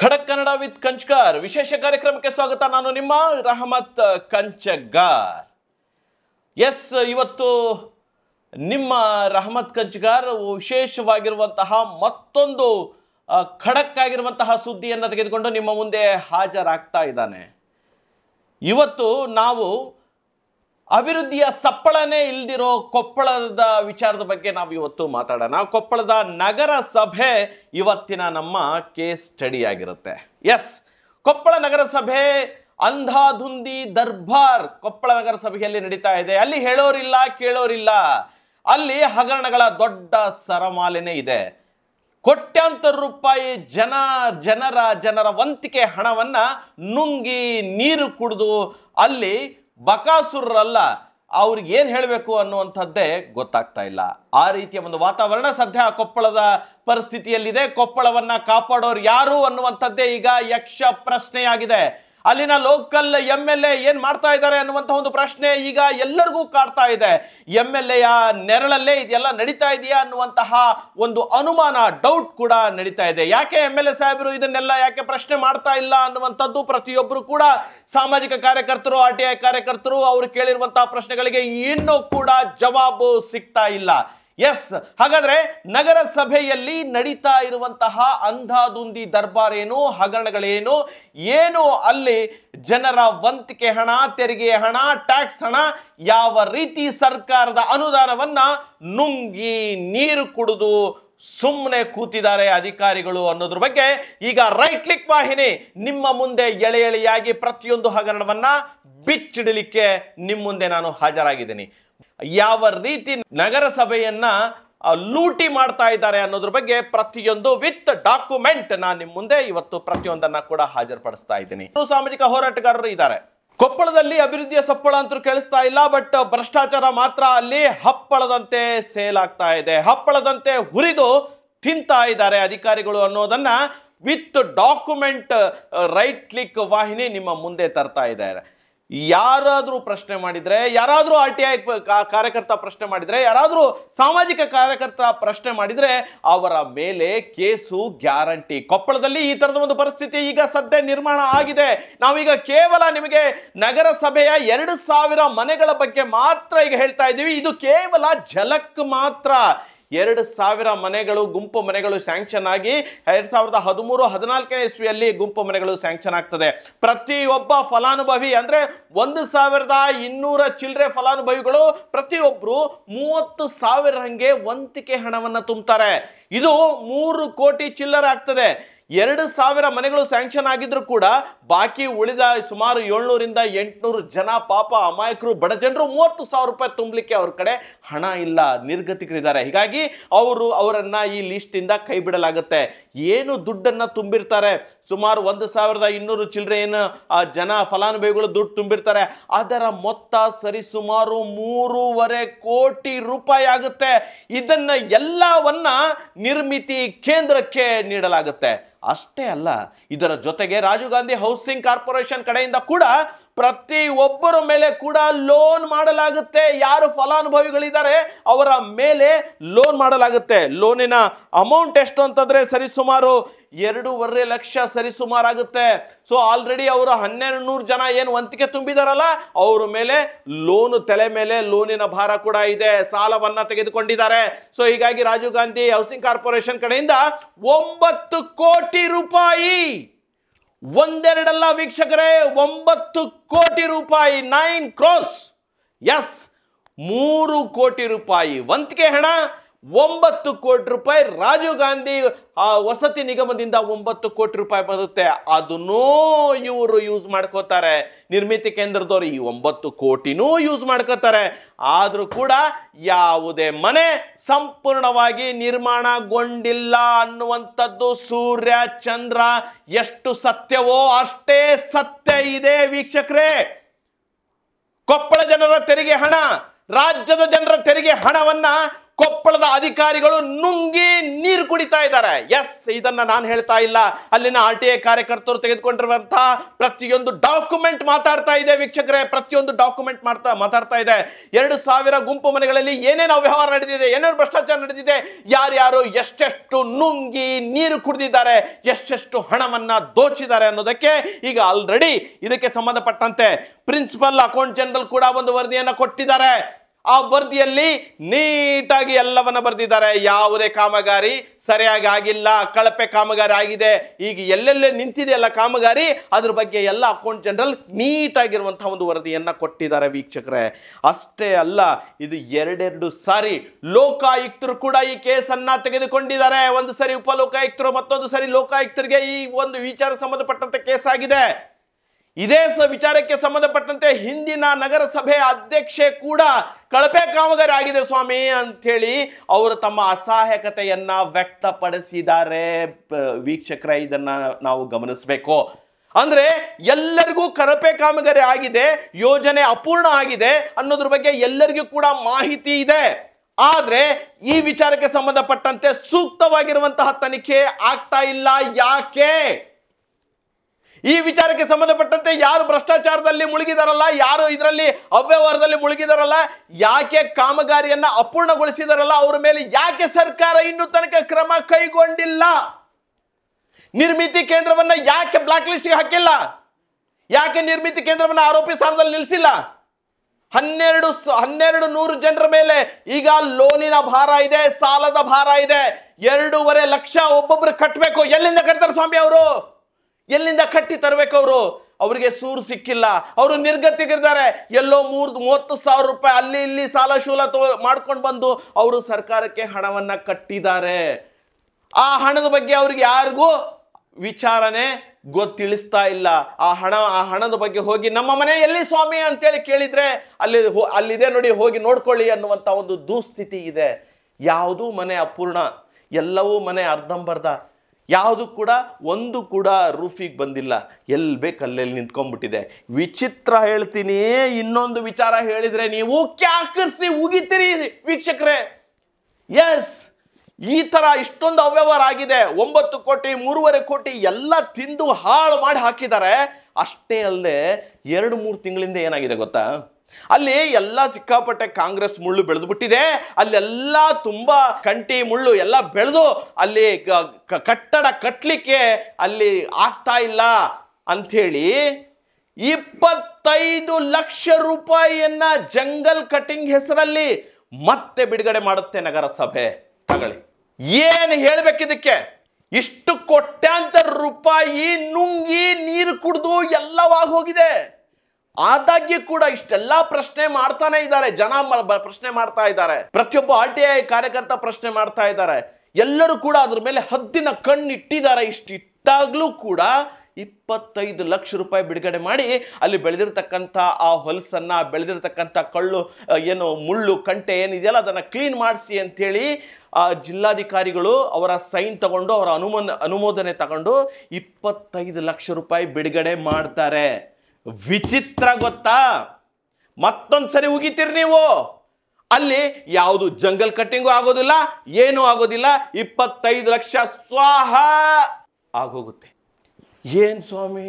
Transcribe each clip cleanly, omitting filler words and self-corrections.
ಖಡಕ್ ಕನ್ನಡ ವಿತ್ ಕಂಚ್ಗಾರ್ ವಿಶೇಷ ಕಾರ್ಯಕ್ರಮಕ್ಕೆ ಸ್ವಾಗತ. ನಾನು ನಿಮ್ಮ ರಹಮತ್ ಕಂಚಗಾರ್. ಎಸ್, ಇವತ್ತು ನಿಮ್ಮ ರಹಮತ್ ಕಂಚಗಾರ್ ವಿಶೇಷವಾಗಿರುವಂತಹ ಮತ್ತೊಂದು ಖಡಕ್ ಆಗಿರುವಂತಹ ಸುದ್ದಿಯನ್ನು ತೆಗೆದುಕೊಂಡು ನಿಮ್ಮ ಮುಂದೆ ಹಾಜರಾಗ್ತಾ ಇದ್ದಾನೆ. ಇವತ್ತು ನಾವು ಅಭಿವೃದ್ಧಿಯ ಸಪ್ಪಳನೇ ಇಲ್ದಿರೋ ಕೊಪ್ಪಳದ ವಿಚಾರದ ಬಗ್ಗೆ ನಾವು ಇವತ್ತು ಮಾತಾಡೋಣ. ಕೊಪ್ಪಳದ ನಗರ ಸಭೆ ಇವತ್ತಿನ ನಮ್ಮ ಕೇಸ್ ಸ್ಟಡಿ ಆಗಿರುತ್ತೆ. ಎಸ್, ಕೊಪ್ಪಳ ನಗರಸಭೆ ಅಂಧಾಧುಂದಿ ದರ್ಬಾರ್ ಕೊಪ್ಪಳ ನಗರಸಭೆಯಲ್ಲಿ ನಡೀತಾ ಇದೆ. ಅಲ್ಲಿ ಹೇಳೋರಿಲ್ಲ ಕೇಳೋರಿಲ್ಲ, ಅಲ್ಲಿ ಹಗರಣಗಳ ದೊಡ್ಡ ಸರಮಾಲೆನೇ ಇದೆ. ಕೋಟ್ಯಾಂತರ ರೂಪಾಯಿ ಜನರ ವಂತಿಕೆ ಹಣವನ್ನ ನುಂಗಿ ನೀರು ಕುಡಿದು ಅಲ್ಲಿ ಬಕಾಸುರರಲ್ಲ, ಅವ್ರಿಗೆ ಏನು ಹೇಳಬೇಕು ಅನ್ನುವಂಥದ್ದೇ ಗೊತ್ತಾಗ್ತಾ ಇಲ್ಲ. ಆ ರೀತಿಯ ಒಂದು ವಾತಾವರಣ ಸದ್ಯ ಕೊಪ್ಪಳದ ಪರಿಸ್ಥಿತಿಯಲ್ಲಿದೆ. ಕೊಪ್ಪಳವನ್ನ ಕಾಪಾಡೋರು ಯಾರು ಅನ್ನುವಂಥದ್ದೇ ಈಗ ಯಕ್ಷ ಪ್ರಶ್ನೆಯಾಗಿದೆ. ಅಲ್ಲಿನ ಲೋಕಲ್ MLA ಏನ್ ಮಾಡ್ತಾ ಇದ್ದಾರೆ ಅನ್ನುವಂಥ ಒಂದು ಪ್ರಶ್ನೆ ಈಗ ಎಲ್ಲರಿಗೂ ಕಾಡ್ತಾ ಇದೆ. MLA ನೆರಳಲ್ಲೇ ಇದೆಲ್ಲ ನಡೀತಾ ಇದೆಯಾ ಅನ್ನುವಂತಹ ಒಂದು ಅನುಮಾನ, ಡೌಟ್ ಕೂಡ ನಡೀತಾ ಇದೆ. ಯಾಕೆ MLA ಸಾಹೇಬರು ಇದನ್ನೆಲ್ಲ ಯಾಕೆ ಪ್ರಶ್ನೆ ಮಾಡ್ತಾ ಇಲ್ಲ ಅನ್ನುವಂಥದ್ದು ಪ್ರತಿಯೊಬ್ಬರು ಕೂಡ, ಸಾಮಾಜಿಕ ಕಾರ್ಯಕರ್ತರು, RTI ಕಾರ್ಯಕರ್ತರು, ಅವರು ಕೇಳಿರುವಂತಹ ಪ್ರಶ್ನೆಗಳಿಗೆ ಇನ್ನೂ ಕೂಡ ಜವಾಬು ಸಿಗ್ತಾ ಇಲ್ಲ. ಎಸ್, ಹಾಗಾದ್ರೆ ನಗರಸಭೆಯಲ್ಲಿ ನಡೀತಾ ಇರುವಂತಹ ಅಂಧಾಧುಂದಿ ದರ್ಬಾರ್ ಏನು, ಹಗರಣಗಳೇನು, ಏನು ಅಲ್ಲಿ ಜನರ ವಂತಿಕೆ ಹಣ, ತೆರಿಗೆ ಹಣ, ಟ್ಯಾಕ್ಸ್ ಹಣ ಯಾವ ರೀತಿ ಸರ್ಕಾರದ ಅನುದಾನವನ್ನ ನುಂಗಿ ನೀರು ಕುಡಿದು ಸುಮ್ಮನೆ ಕೂತಿದ್ದಾರೆ ಅಧಿಕಾರಿಗಳು ಅನ್ನೋದ್ರ ಬಗ್ಗೆ ಈಗ ರೈಟ್ ಕ್ಲಿಕ್ ವಾಹಿನಿ ನಿಮ್ಮ ಮುಂದೆ ಎಳೆ ಎಳೆಯಾಗಿ ಪ್ರತಿಯೊಂದು ಹಗರಣವನ್ನ ಬಿಚ್ಚಿಡಲಿಕ್ಕೆ ನಿಮ್ಮ ಮುಂದೆ ನಾನು ಹಾಜರಾಗಿದ್ದೀನಿ. ಯಾವ ರೀತಿ ನಗರಸಭೆಯನ್ನ ಲೂಟಿ ಮಾಡ್ತಾ ಇದ್ದಾರೆ ಅನ್ನೋದ್ರ ಬಗ್ಗೆ ಪ್ರತಿಯೊಂದು ವಿತ್ ಡಾಕ್ಯುಮೆಂಟ್ ನಾನು ನಿಮ್ಮ ಮುಂದೆ ಇವತ್ತು ಪ್ರತಿಯೊಂದನ್ನ ಕೂಡ ಹಾಜರುಪಡಿಸ್ತಾ ಇದ್ದೀನಿ. ಸಾಮಾಜಿಕ ಹೋರಾಟಗಾರರು ಇದ್ದಾರೆ. ಕೊಪ್ಪಳದಲ್ಲಿ ಅಭಿವೃದ್ಧಿಯ ಸಪ್ಪಳ ಅಂತೂ ಕೇಳಿಸ್ತಾ ಇಲ್ಲ, ಬಟ್ ಭ್ರಷ್ಟಾಚಾರ ಮಾತ್ರ ಅಲ್ಲಿ ಹಪ್ಪಳದಂತೆ ಸೇಲ್ ಆಗ್ತಾ ಇದೆ. ಹಪ್ಪಳದಂತೆ ಹುರಿದು ತಿಂತಾ ಇದ್ದಾರೆ ಅಧಿಕಾರಿಗಳು ಅನ್ನೋದನ್ನ ವಿತ್ ಡಾಕ್ಯುಮೆಂಟ್ ರೈಟ್ ಕ್ಲಿಕ್ ವಾಹಿನಿ ನಿಮ್ಮ ಮುಂದೆ ತರ್ತಾ ಇದ್ದಾರೆ. ಯಾರಾದ್ರೂ ಪ್ರಶ್ನೆ ಮಾಡಿದ್ರೆ, ಯಾರಾದ್ರೂ RTI ಕಾರ್ಯಕರ್ತ ಪ್ರಶ್ನೆ ಮಾಡಿದ್ರೆ, ಯಾರಾದ್ರೂ ಸಾಮಾಜಿಕ ಕಾರ್ಯಕರ್ತ ಪ್ರಶ್ನೆ ಮಾಡಿದ್ರೆ ಅವರ ಮೇಲೆ ಕೇಸು ಗ್ಯಾರಂಟಿ. ಕೊಪ್ಪಳದಲ್ಲಿ ಈ ತರದ ಒಂದು ಪರಿಸ್ಥಿತಿ ಈಗ ಸದ್ಯ ನಿರ್ಮಾಣ ಆಗಿದೆ. ನಾವೀಗ ಕೇವಲ ನಿಮಗೆ ನಗರಸಭೆಯ 2000 ಮನೆಗಳ ಬಗ್ಗೆ ಮಾತ್ರ ಈಗ ಹೇಳ್ತಾ ಇದ್ದೀವಿ. ಇದು ಕೇವಲ ಝಲಕ್ ಮಾತ್ರ. 2000 ಮನೆಗಳು, ಗುಂಪು ಮನೆಗಳು ಸ್ಯಾಂಕ್ಷನ್ ಆಗಿ 2013-14 ಇಸ್ವಿಯಲ್ಲಿ ಗುಂಪು ಮನೆಗಳು ಸ್ಯಾಂಕ್ಷನ್ ಆಗ್ತದೆ. ಪ್ರತಿಯೊಬ್ಬ ಫಲಾನುಭವಿ ಅಂದ್ರೆ 1200 ಚಿಲ್ಲರೆ ಫಲಾನುಭವಿಗಳು ಪ್ರತಿಯೊಬ್ರು 30,000 ಹಂಗೆ ವಂತಿಕೆ ಹಣವನ್ನ ತುಂಬುತ್ತಾರೆ. ಇದು 3 ಕೋಟಿ ಚಿಲ್ಲರೆ ಆಗ್ತದೆ. 2000 ಮನೆಗಳು ಸ್ಯಾಂಕ್ಷನ್ ಆಗಿದ್ರು ಕೂಡ ಬಾಕಿ ಉಳಿದ ಸುಮಾರು 700-800 ಜನ ಪಾಪ ಅಮಾಯಕರು, ಬಡ ಜನರು 30,000 ರೂಪಾಯಿ ತುಂಬಲಿಕ್ಕೆ ಅವ್ರ ಕಡೆ ಹಣ ಇಲ್ಲ, ನಿರ್ಗತಿಕರಿದ್ದಾರೆ. ಹೀಗಾಗಿ ಅವರನ್ನ ಈ ಲಿಸ್ಟ್ ಇಂದ ಕೈ ಬಿಡಲಾಗುತ್ತೆ. ಏನು ದುಡ್ಡನ್ನ ತುಂಬಿರ್ತಾರೆ, ಸುಮಾರು 1200 ಚಿಲ್ಲರೆ ಏನು ಜನ ಫಲಾನುಭವಿಗಳು ದುಡ್ಡು ತುಂಬಿರ್ತಾರೆ, ಅದರ ಮೊತ್ತ ಸರಿ ಸುಮಾರು 3.5 ಕೋಟಿ ರೂಪಾಯಿ ಆಗುತ್ತೆ. ಇದನ್ನ ಎಲ್ಲವನ್ನ ನಿರ್ಮಿತಿ ಕೇಂದ್ರಕ್ಕೆ ನೀಡಲಾಗುತ್ತೆ. ಅಷ್ಟೇ ಅಲ್ಲ, ಇದರ ಜೊತೆಗೆ ರಾಜೀವ್ ಗಾಂಧಿ ಹೌಸಿಂಗ್ ಕಾರ್ಪೊರೇಷನ್ ಕಡೆಯಿಂದ ಕೂಡ ಪ್ರತಿ ಒಬ್ಬರ ಮೇಲೆ ಕೂಡ ಲೋನ್ ಮಾಡಲಾಗುತ್ತೆ. ಯಾರು ಫಲಾನುಭವಿಗಳಿದ್ದಾರೆ ಅವರ ಮೇಲೆ ಲೋನ್ ಮಾಡಲಾಗುತ್ತೆ. ಲೋನಿನ ಅಮೌಂಟ್ ಎಷ್ಟು ಅಂತಂದ್ರೆ ಸರಿಸುಮಾರು 2.5 ಲಕ್ಷ ಸರಿಸುಮಾರಾಗುತ್ತೆ. ಸೊ ಆಲ್ರೆಡಿ ಅವರು 1200 ಜನ ಏನು ವಂತಿಕೆ ತುಂಬಿದಾರಲ್ಲ ಅವ್ರ ಮೇಲೆ ಲೋನ್, ತಲೆ ಮೇಲೆ ಲೋನಿನ ಭಾರ ಕೂಡ ಇದೆ, ಸಾಲವನ್ನ ತೆಗೆದುಕೊಂಡಿದ್ದಾರೆ. ಸೊ ಹೀಗಾಗಿ ರಾಜೀವ್ ಗಾಂಧಿ ಹೌಸಿಂಗ್ ಕಾರ್ಪೊರೇಷನ್ ಕಡೆಯಿಂದ 9 ಕೋಟಿ ರೂಪಾಯಿ, ಒಂದೆರಡಲ್ಲ ವೀಕ್ಷಕರೇ, 9 ಕೋಟಿ ರೂಪಾಯಿ, 9 crores. ಎಸ್, 3 ಕೋಟಿ ರೂಪಾಯಿ ವಂತಿಕೆ ಹಣ, 9 ಕೋಟಿ ರೂಪಾಯಿ ರಾಜೀವ್ ಗಾಂಧಿ ವಸತಿ ನಿಗಮದಿಂದ 9 ಕೋಟಿ ರೂಪಾಯಿ ಬರುತ್ತೆ. ಅದನ್ನೂ ಇವರು ಯೂಸ್ ಮಾಡ್ಕೋತಾರೆ. ನಿರ್ಮಿತಿ ಕೇಂದ್ರದವರು ಈ 9 ಕೋಟಿನೂ ಯೂಸ್ ಮಾಡ್ಕೋತಾರೆ. ಆದ್ರೂ ಕೂಡ ಯಾವುದೇ ಮನೆ ಸಂಪೂರ್ಣವಾಗಿ ನಿರ್ಮಾಣಗೊಂಡಿಲ್ಲ ಅನ್ನುವಂಥದ್ದು ಸೂರ್ಯ ಚಂದ್ರ ಎಷ್ಟು ಸತ್ಯವೋ ಅಷ್ಟೇ ಸತ್ಯ ಇದೆ ವೀಕ್ಷಕರೇ. ಕೊಪ್ಪಳ ಜನರ ತೆರಿಗೆ ಹಣ, ರಾಜ್ಯದ ಜನರ ತೆರಿಗೆ ಹಣವನ್ನ ಕೊಪ್ಪಳದ ಅಧಿಕಾರಿಗಳು ನುಂಗಿ ನೀರು ಕುಡಿತಾ ಇದ್ದಾರೆ. ಎಸ್, ಇದನ್ನ ನಾನು ಹೇಳ್ತಾ ಇಲ್ಲ, ಅಲ್ಲಿನ RTI ಕಾರ್ಯಕರ್ತರು ತೆಗೆದುಕೊಂಡಿರುವಂತಹ ಪ್ರತಿಯೊಂದು ಡಾಕ್ಯುಮೆಂಟ್ ಮಾತಾಡ್ತಾ ಇದೆ ವೀಕ್ಷಕರೇ. ಪ್ರತಿಯೊಂದು ಡಾಕ್ಯುಮೆಂಟ್ ಮಾತಾಡ್ತಾ ಇದೆ. 2000 ಗುಂಪು ಮನೆಗಳಲ್ಲಿ ಏನೇನು ಅವ್ಯವಹಾರ ನಡೆದಿದೆ, ಏನೇನು ಭ್ರಷ್ಟಾಚಾರ ನಡೆದಿದೆ, ಯಾರ್ಯಾರು ಎಷ್ಟೆಷ್ಟು ನುಂಗಿ ನೀರು ಕುಡಿದಿದ್ದಾರೆ, ಎಷ್ಟೆಷ್ಟು ಹಣವನ್ನ ದೋಚಿದ್ದಾರೆ ಅನ್ನೋದಕ್ಕೆ ಈಗ ಆಲ್ರೆಡಿ ಇದಕ್ಕೆ ಸಂಬಂಧಪಟ್ಟಂತೆ ಪ್ರಿನ್ಸಿಪಲ್ ಅಕೌಂಟ್ ಜನರಲ್ ಕೂಡ ಒಂದು ವರದಿಯನ್ನ ಕೊಟ್ಟಿದ್ದಾರೆ. ಆ ವರದಿಯಲ್ಲಿ ನೀಟಾಗಿ ಎಲ್ಲವನ್ನ ಬರೆದಿದ್ದಾರೆ. ಯಾವುದೇ ಕಾಮಗಾರಿ ಸರಿಯಾಗಿ ಆಗಿಲ್ಲ, ಕಳಪೆ ಕಾಮಗಾರಿ ಆಗಿದೆ, ಈಗ ಎಲ್ಲೆಲ್ಲೇ ನಿಂತಿದೆಯಲ್ಲ ಕಾಮಗಾರಿ, ಅದ್ರ ಬಗ್ಗೆ ಎಲ್ಲ ಅಕೌಂಟ್ ಜನರಲ್ ನೀಟಾಗಿರುವಂತಹ ಒಂದು ವರದಿಯನ್ನ ಕೊಟ್ಟಿದ್ದಾರೆ ವೀಕ್ಷಕರೇ. ಅಷ್ಟೇ ಅಲ್ಲ, ಇದು ಎರಡೆರಡು ಸಾರಿ ಲೋಕಾಯುಕ್ತರು ಕೂಡ ಈ ಕೇಸನ್ನ ತೆಗೆದುಕೊಂಡಿದ್ದಾರೆ. ಒಂದು ಸರಿ ಉಪಲೋಕಾಯುಕ್ತರು, ಮತ್ತೊಂದು ಸರಿ ಲೋಕಾಯುಕ್ತರಿಗೆ ಈ ಒಂದು ವಿಚಾರ ಸಂಬಂಧಪಟ್ಟಂತೆ ಕೇಸ್ ಆಗಿದೆ. ಇದೇ ವಿಚಾರಕ್ಕೆ ಸಂಬಂಧಪಟ್ಟಂತೆ ಹಿಂದಿನ ನಗರಸಭೆ ಅಧ್ಯಕ್ಷೆ ಕೂಡ ಕಳಪೆ ಕಾಮಗಾರಿ ಆಗಿದೆ ಸ್ವಾಮಿ ಅಂಥೇಳಿ ಅವರು ತಮ್ಮ ಅಸಹಾಯಕತೆಯನ್ನ ವ್ಯಕ್ತಪಡಿಸಿದ್ದಾರೆ. ವೀಕ್ಷಕರೇ, ಇದನ್ನ ನಾವು ಗಮನಿಸಬೇಕು. ಅಂದ್ರೆ ಎಲ್ಲರಿಗೂ ಕಳಪೆ ಕಾಮಗಾರಿ ಆಗಿದೆ, ಯೋಜನೆ ಅಪೂರ್ಣ ಆಗಿದೆ ಅನ್ನೋದ್ರ ಬಗ್ಗೆ ಎಲ್ಲರಿಗೂ ಕೂಡ ಮಾಹಿತಿ ಇದೆ. ಆದ್ರೆ ಈ ವಿಚಾರಕ್ಕೆ ಸಂಬಂಧಪಟ್ಟಂತೆ ಸೂಕ್ತವಾಗಿರುವಂತಹ ತನಿಖೆ ಆಗ್ತಾ ಇಲ್ಲ. ಯಾಕೆ? ಈ ವಿಚಾರಕ್ಕೆ ಸಂಬಂಧಪಟ್ಟಂತೆ ಯಾರು ಭ್ರಷ್ಟಾಚಾರದಲ್ಲಿ ಮುಳುಗಿದಾರಲ್ಲ, ಯಾರು ಇದರಲ್ಲಿ ಅವ್ಯವಹಾರದಲ್ಲಿ ಮುಳುಗಿದಾರಲ್ಲ, ಯಾಕೆ ಕಾಮಗಾರಿಯನ್ನ ಅಪೂರ್ಣಗೊಳಿಸಿದಾರಲ್ಲ, ಅವರ ಮೇಲೆ ಯಾಕೆ ಸರ್ಕಾರ ಇನ್ನೂ ತನಕ ಕ್ರಮ ಕೈಗೊಂಡಿಲ್ಲ? ನಿರ್ಮಿತಿ ಕೇಂದ್ರವನ್ನ ಯಾಕೆ ಬ್ಲಾಕ್ ಲಿಸ್ಟ್ಗೆ ಹಾಕಿಲ್ಲ? ಯಾಕೆ ನಿರ್ಮಿತಿ ಕೇಂದ್ರವನ್ನ ಆರೋಪಿ ಸ್ಥಾನದಲ್ಲಿ ನಿಲ್ಲಿಸಿಲ್ಲ? 1200 ಜನರ ಮೇಲೆ ಈಗ ಲೋನಿನ ಭಾರ ಇದೆ, ಸಾಲದ ಭಾರ ಇದೆ. 2.5 ಲಕ್ಷ ಒಬ್ಬೊಬ್ರು ಕಟ್ಟಬೇಕು. ಎಲ್ಲಿಂದ ಕಟ್ತಾರೆ ಸ್ವಾಮಿ ಅವರು? ಎಲ್ಲಿಂದ ಕಟ್ಟಿ ತರಬೇಕು? ಅವರಿಗೆ ಸೂರು ಸಿಕ್ಕಿಲ್ಲ, ಅವರು ನಿರ್ಗತಿಗಿದ್ದಾರೆ. ಎಲ್ಲೋ 30,000 ರೂಪಾಯಿ ಅಲ್ಲಿ ಇಲ್ಲಿ ಸಾಲ ಶೂಲ ಮಾಡ್ಕೊಂಡು ಬಂದು ಅವರು ಸರ್ಕಾರಕ್ಕೆ ಹಣವನ್ನ ಕಟ್ಟಿದ್ದಾರೆ. ಆ ಹಣದ ಬಗ್ಗೆ ಅವ್ರಿಗೆ ಯಾರಿಗೂ ವಿಚಾರಣೆ ತಿಳಿಸ್ತಾ ಇಲ್ಲ. ಆ ಹಣದ ಬಗ್ಗೆ ಹೋಗಿ ನಮ್ಮ ಮನೆ ಎಲ್ಲಿ ಸ್ವಾಮಿ ಅಂತೇಳಿ ಕೇಳಿದ್ರೆ ಅಲ್ಲಿದೆ ನೋಡಿ, ಹೋಗಿ ನೋಡ್ಕೊಳ್ಳಿ ಅನ್ನುವಂತ ಒಂದು ದುಸ್ಥಿತಿ ಇದೆ. ಯಾವುದೂ ಮನೆ ಅಪೂರ್ಣ, ಎಲ್ಲವೂ ಮನೆ ಅರ್ಧಂಬರ್ಧ, ಯಾವುದು ಕೂಡ ಒಂದು ಕೂಡ ರೂಫಿಗೆ ಬಂದಿಲ್ಲ. ಎಲ್ಲಿ ಬೇಕು ಅಲ್ಲೆಲ್ಲಿ ನಿಂತ್ಕೊಂಡ್ಬಿಟ್ಟಿದೆ. ವಿಚಿತ್ರ ಹೇಳ್ತೀನಿ, ಇನ್ನೊಂದು ವಿಚಾರ ಹೇಳಿದ್ರೆ ನೀವು ಕ್ಯಾಕರಿಸಿ ಉಗಿತೀರಿ ವೀಕ್ಷಕರೇ. ಎಸ್, ಈ ತರ ಇಷ್ಟೊಂದು ಅವ್ಯವಹಾರ ಆಗಿದೆ. 9 ಕೋಟಿ 3.5 ಕೋಟಿ ಎಲ್ಲ ತಿಂದು ಹಾಳು ಮಾಡಿ ಹಾಕಿದ್ದಾರೆ. ಅಷ್ಟೇ ಅಲ್ಲದೆ 2-3 ತಿಂಗಳಿಂದ ಏನಾಗಿದೆ ಗೊತ್ತಾ? ಅಲ್ಲಿ ಎಲ್ಲ ಸಿಕ್ಕಾಪಟ್ಟೆ ಕಾಂಗ್ರೆಸ್ ಮುಳ್ಳು ಬೆಳೆದು ಬಿಟ್ಟಿದೆ. ಅಲ್ಲೆಲ್ಲ ತುಂಬಾ ಕಂಟಿ ಮುಳ್ಳು ಎಲ್ಲ ಬೆಳೆದು ಅಲ್ಲಿ ಕಟ್ಟಡ ಕಟ್ಟಲಿಕ್ಕೆ ಅಲ್ಲಿ ಆಗ್ತಾ ಇಲ್ಲ ಅಂಥೇಳಿ 25 ಲಕ್ಷ ರೂಪಾಯಿಯನ್ನ ಜಂಗಲ್ ಕಟಿಂಗ್ ಹೆಸರಲ್ಲಿ ಮತ್ತೆ ಬಿಡುಗಡೆ ಮಾಡುತ್ತೆ ನಗರಸಭೆ. ತಗೊಳ್ಳಿ, ಏನು ಹೇಳ್ಬೇಕಿದಕ್ಕೆ? ಇಷ್ಟು ಕೋಟ್ಯಾಂತರ ರೂಪಾಯಿ ನುಂಗಿ ನೀರು ಕುಡಿದು ಎಲ್ಲವಾಗಿ ಹೋಗಿದೆ. ಆದಾಗ್ಯೂ ಕೂಡ ಇಷ್ಟೆಲ್ಲ ಪ್ರಶ್ನೆ ಮಾಡ್ತಾನೆ ಇದ್ದಾರೆ. ಜನ ಪ್ರಶ್ನೆ ಮಾಡ್ತಾ ಇದ್ದಾರೆ, ಪ್ರತಿಯೊಬ್ಬ RTI ಕಾರ್ಯಕರ್ತ ಪ್ರಶ್ನೆ ಮಾಡ್ತಾ ಇದ್ದಾರೆ. ಎಲ್ಲರೂ ಕೂಡ ಅದ್ರ ಮೇಲೆ ಹದ್ದಿನ ಕಣ್ಣಿಟ್ಟಿದ್ದಾರೆ. ಇಷ್ಟಿಟ್ಟಾಗ್ಲೂ ಕೂಡ 25 ಲಕ್ಷ ರೂಪಾಯಿ ಬಿಡುಗಡೆ ಮಾಡಿ ಅಲ್ಲಿ ಬೆಳೆದಿರ್ತಕ್ಕಂಥ ಆ ಹೊಲಸನ್ನ, ಬೆಳೆದಿರ್ತಕ್ಕಂಥ ಕಳ್ಳು ಏನು ಮುಳ್ಳು ಕಂಟೆ ಏನಿದೆಯಲ್ಲ ಅದನ್ನ ಕ್ಲೀನ್ ಮಾಡಿಸಿ ಅಂತೇಳಿ ಆ ಜಿಲ್ಲಾಧಿಕಾರಿಗಳು ಅವರ ಸೈನ್ ತಗೊಂಡು, ಅವರ ಅನುಮೋದನೆ ತಗೊಂಡು 25 ಲಕ್ಷ ರೂಪಾಯಿ ಬಿಡುಗಡೆ ಮಾಡ್ತಾರೆ. ವಿಚಿತ್ರ ಗೊತ್ತಾ? ಮತ್ತೊಂದ್ಸರಿ ಉಗಿತೀರಿ ನೀವು. ಅಲ್ಲಿ ಯಾವುದು ಜಂಗಲ್ ಕಟ್ಟಿಂಗು ಆಗೋದಿಲ್ಲ, ಏನೂ ಆಗೋದಿಲ್ಲ. 25 ಲಕ್ಷ ಸ್ವಾಹ ಆಗೋಗುತ್ತೆ. ಏನ್ ಸ್ವಾಮಿ,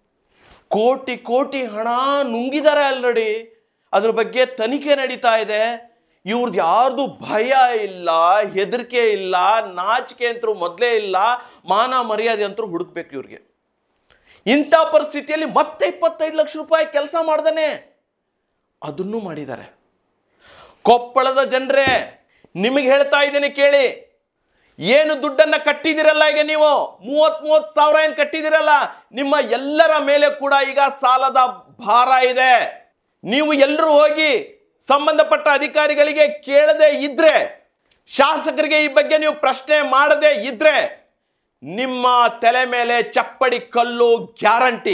ಕೋಟಿ ಕೋಟಿ ಹಣ ನುಂಗಿದ್ದಾರೆ ಆಲ್ರೆಡಿ. ಅದ್ರ ಬಗ್ಗೆ ತನಿಖೆ ನಡೀತಾ ಇದೆ. ಇವ್ರದ್ದು ಯಾರ್ದು ಭಯ ಇಲ್ಲ, ಹೆದರಿಕೆ ಇಲ್ಲ, ನಾಚಿಕೆ ಅಂತರೂ ಮೊದಲೇ ಇಲ್ಲ, ಮಾನ ಮರ್ಯಾದೆ ಅಂತರೂ ಹುಡುಕ್ಬೇಕು ಇವ್ರಿಗೆ. ಇಂಥ ಪರಿಸ್ಥಿತಿಯಲ್ಲಿ ಮತ್ತೆ 25 ಲಕ್ಷ ರೂಪಾಯಿ ಕೆಲಸ ಮಾಡ್ದಾನೆ ಅದನ್ನು ಮಾಡಿದ್ದಾರೆ. ಕೊಪ್ಪಳದ ಜನರೇ, ನಿಮಗೆ ಹೇಳ್ತಾ ಇದ್ದೀನಿ ಕೇಳಿ. ಏನು ದುಡ್ಡನ್ನ ಕಟ್ಟಿದಿರಲ್ಲ ಈಗ ನೀವು, 30 ಸಾವಿರ ಏನು ಕಟ್ಟಿದಿರಲ್ಲ, ನಿಮ್ಮ ಎಲ್ಲರ ಮೇಲೆ ಕೂಡ ಈಗ ಸಾಲದ ಭಾರ ಇದೆ. ನೀವು ಎಲ್ಲರೂ ಹೋಗಿ ಸಂಬಂಧಪಟ್ಟ ಅಧಿಕಾರಿಗಳಿಗೆ ಕೇಳದೆ ಇದ್ರೆ, ಶಾಸಕರಿಗೆ ಈ ಬಗ್ಗೆ ನೀವು ಪ್ರಶ್ನೆ ಮಾಡದೆ ಇದ್ರೆ ನಿಮ್ಮ ತಲೆ ಮೇಲೆ ಚಪ್ಪಡಿ ಕಲ್ಲು ಗ್ಯಾರಂಟಿ.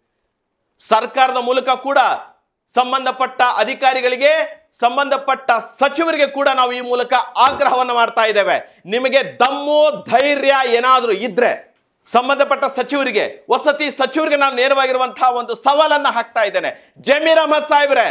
ಸರ್ಕಾರದ ಮೂಲಕ ಕೂಡ ಸಂಬಂಧಪಟ್ಟ ಅಧಿಕಾರಿಗಳಿಗೆ, ಸಂಬಂಧಪಟ್ಟ ಸಚಿವರಿಗೆ ಕೂಡ ನಾವು ಈ ಮೂಲಕ ಆಗ್ರಹವನ್ನು ಮಾಡ್ತಾ ಇದ್ದೇವೆ. ನಿಮಗೆ ದಮ್ಮು ಧೈರ್ಯ ಏನಾದರೂ ಇದ್ರೆ ಸಂಬಂಧಪಟ್ಟ ಸಚಿವರಿಗೆ, ವಸತಿ ಸಚಿವರಿಗೆ ನಾನು ನೇರವಾಗಿರುವಂತಹ ಒಂದು ಸವಾಲನ್ನ ಹಾಕ್ತಾ ಇದ್ದೇನೆ. ಜಮೀರ್ ಅಹಮದ್ ಸಾಹೇಬ್ರೆ,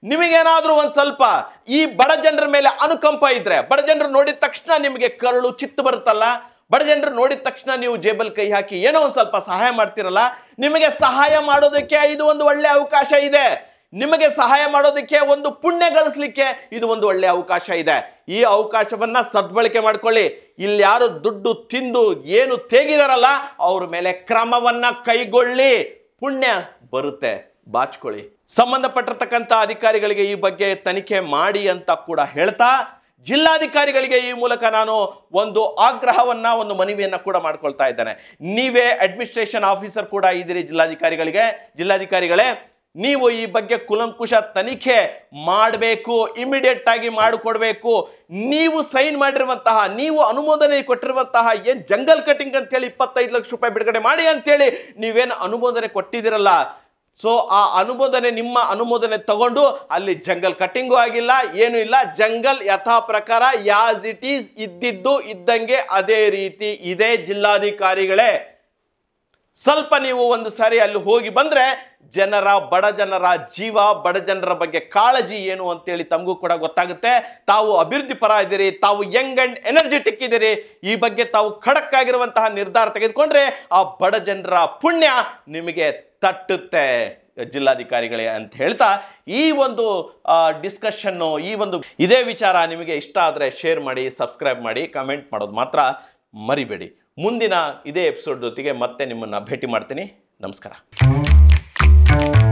ನಿಮಗೇನಾದ್ರೂ ಒಂದು ಸ್ವಲ್ಪ ಈ ಬಡ ಜನರ ಮೇಲೆ ಅನುಕಂಪ ಇದ್ರೆ, ಬಡ ಜನರು ನೋಡಿದ ತಕ್ಷಣ ನಿಮಗೆ ಕರಳು ಕಿತ್ತು ಬರುತ್ತಲ್ಲ, ಬಡ ಜನರು ನೋಡಿದ ತಕ್ಷಣ ನೀವು ಜೇಬಲ್ ಕೈ ಹಾಕಿ ಏನೋ ಒಂದು ಸ್ವಲ್ಪ ಸಹಾಯ ಮಾಡ್ತಿರಲ್ಲ, ನಿಮಗೆ ಸಹಾಯ ಮಾಡೋದಕ್ಕೆ ಇದು ಒಂದು ಒಳ್ಳೆ ಅವಕಾಶ ಇದೆ. ನಿಮಗೆ ಸಹಾಯ ಮಾಡೋದಕ್ಕೆ, ಒಂದು ಪುಣ್ಯ ಗಳಿಸ್ಲಿಕ್ಕೆ ಇದು ಒಂದು ಒಳ್ಳೆ ಅವಕಾಶ ಇದೆ. ಈ ಅವಕಾಶವನ್ನ ಸದ್ಬಳಕೆ ಮಾಡ್ಕೊಳ್ಳಿ. ಇಲ್ಲಿ ಯಾರು ದುಡ್ಡು ತಿಂದು ಏನು ತೇಗಿದಾರಲ್ಲ ಅವ್ರ ಮೇಲೆ ಕ್ರಮವನ್ನ ಕೈಗೊಳ್ಳಿ. ಪುಣ್ಯ ಬರುತ್ತೆ, ಬಾಚ್ಕೊಳ್ಳಿ. ಸಂಬಂಧಪಟ್ಟಿರ್ತಕ್ಕಂಥ ಅಧಿಕಾರಿಗಳಿಗೆ ಈ ಬಗ್ಗೆ ತನಿಖೆ ಮಾಡಿ ಅಂತ ಕೂಡ ಹೇಳ್ತಾ, ಜಿಲ್ಲಾಧಿಕಾರಿಗಳಿಗೆ ಈ ಮೂಲಕ ನಾನು ಒಂದು ಆಗ್ರಹವನ್ನ, ಒಂದು ಮನವಿಯನ್ನ ಕೂಡ ಮಾಡ್ಕೊಳ್ತಾ ಇದ್ದೇನೆ. ನೀವೇ ಅಡ್ಮಿನಿಸ್ಟ್ರೇಷನ್ ಆಫೀಸರ್ ಕೂಡ ಇದ್ದೀರಿ ಜಿಲ್ಲಾಧಿಕಾರಿಗಳೇ, ನೀವು ಈ ಬಗ್ಗೆ ಕುಲಂಕುಷ ತನಿಖೆ ಮಾಡಬೇಕು, ಇಮಿಡಿಯೇಟ್ ಆಗಿ ಮಾಡಿಕೊಡ್ಬೇಕು. ನೀವು ಸೈನ್ ಮಾಡಿರುವಂತಹ, ನೀವು ಅನುಮೋದನೆ ಕೊಟ್ಟಿರುವಂತಹ ಏನ್ ಜಂಗಲ್ ಕಟಿಂಗ್ ಅಂತ ಹೇಳಿ 25 ಲಕ್ಷ ರೂಪಾಯಿ ಬಿಡುಗಡೆ ಮಾಡಿ ಅಂತೇಳಿ ನೀವೇನು ಅನುಮೋದನೆ ಕೊಟ್ಟಿದ್ದೀರಲ್ಲ, ಸೊ ಆ ಅನುಮೋದನೆ, ನಿಮ್ಮ ಅನುಮೋದನೆ ತಗೊಂಡು ಅಲ್ಲಿ ಜಂಗಲ್ ಕಟಿಂಗು ಆಗಿಲ್ಲ, ಏನು ಇಲ್ಲ. ಜಂಗಲ್ ಯಥಾ ಪ್ರಕಾರ ಯಾಸ್ ಇಟ್ ಈಸ್ ಇದ್ದಿದ್ದು ಇದ್ದಂಗೆ ಅದೇ ರೀತಿ ಇದೆ. ಜಿಲ್ಲಾಧಿಕಾರಿಗಳೇ, ಸ್ವಲ್ಪ ನೀವು ಒಂದು ಸಾರಿ ಅಲ್ಲಿ ಹೋಗಿ ಬಂದ್ರೆ ಬಡ ಜನರ ಜೀವ, ಬಡ ಜನರ ಬಗ್ಗೆ ಕಾಳಜಿ ಏನು ಅಂತೇಳಿ ತಮಗೂ ಕೂಡ ಗೊತ್ತಾಗುತ್ತೆ. ತಾವು ಅಭಿವೃದ್ಧಿ ಪರ ಇದ್ದೀರಿ, ತಾವು ಯಂಗ್ ಅಂಡ್ ಎನರ್ಜೆಟಿಕ್ ಇದ್ದೀರಿ. ಈ ಬಗ್ಗೆ ತಾವು ಖಡಕ್ ಆಗಿರುವಂತಹ ನಿರ್ಧಾರ ತೆಗೆದುಕೊಂಡ್ರೆ ಆ ಬಡ ಜನರ ಪುಣ್ಯ ನಿಮಗೆ ತಟ್ಟುತ್ತೆ ಜಿಲ್ಲಾಧಿಕಾರಿಗಳೇ ಅಂತ ಹೇಳ್ತಾ, ಈ ಒಂದು ಡಿಸ್ಕಷನ್ನು, ಈ ಒಂದು ಇದೇ ವಿಚಾರ ನಿಮಗೆ ಇಷ್ಟ ಆದರೆ ಶೇರ್ ಮಾಡಿ, ಸಬ್ಸ್ಕ್ರೈಬ್ ಮಾಡಿ, ಕಮೆಂಟ್ ಮಾಡೋದು ಮಾತ್ರ ಮರಿಬೇಡಿ. ಮುಂದಿನ ಇದೇ ಎಪಿಸೋಡ್ ಜೊತೆಗೆ ಮತ್ತೆ ನಿಮ್ಮನ್ನು ಭೇಟಿ ಮಾಡ್ತೀನಿ. ನಮಸ್ಕಾರ.